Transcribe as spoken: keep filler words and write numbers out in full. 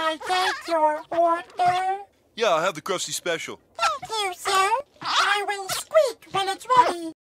I take your order? Yeah, I'll have the crusty special. Thank